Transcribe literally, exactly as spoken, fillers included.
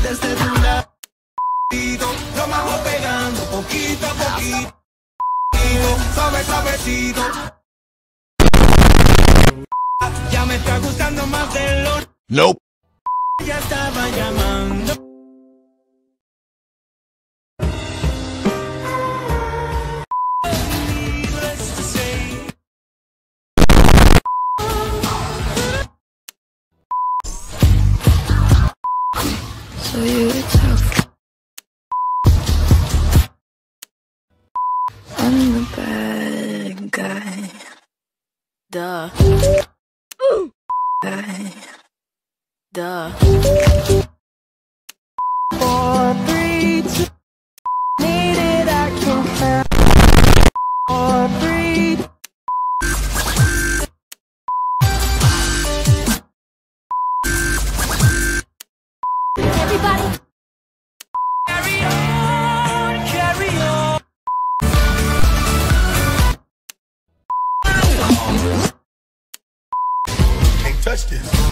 desde tu lado. Lo vamos pegando poquito a poquito. Suave, suavecito. Ya me está gustando más de lo. Nope. Ya estaba llamando. So you tough. I'm the bad guy. Duh. Guy. Duh. Four, three, two. Need it, I can have. Four, three. Everybody. Carry on, carry on. Can't touch this.